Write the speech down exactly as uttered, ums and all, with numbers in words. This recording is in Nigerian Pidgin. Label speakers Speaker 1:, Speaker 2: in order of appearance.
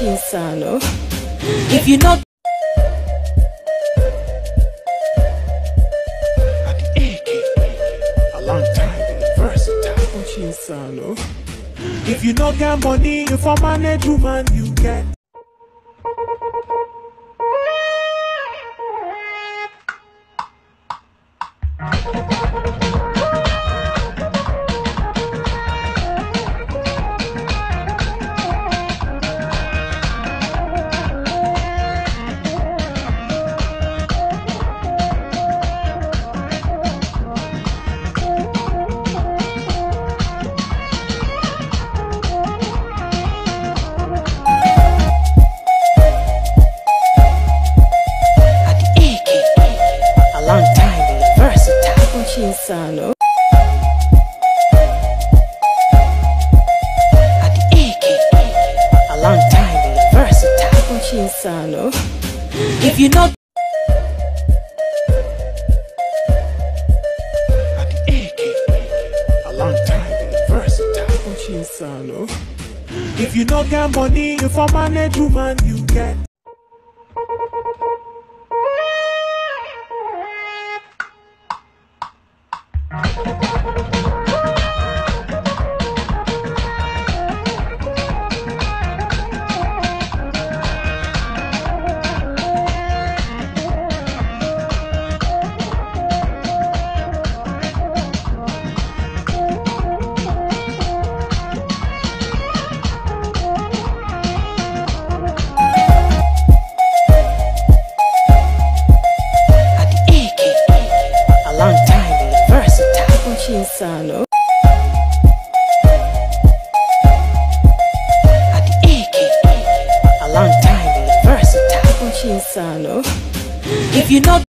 Speaker 1: Insano. If you not
Speaker 2: At the A K, a long time, versatile.
Speaker 1: Insano.
Speaker 2: If you not get money, if a manage woman, you get.
Speaker 1: Insano.
Speaker 3: At the A K, a long time, versatile.
Speaker 1: Insano. If you not
Speaker 2: At the A K, a long time, versatile.
Speaker 1: Insano.
Speaker 2: If you not get money, if a manage woman, you get.
Speaker 1: Insano.
Speaker 3: At the A K, a long time, versatile.
Speaker 1: Insano. If you not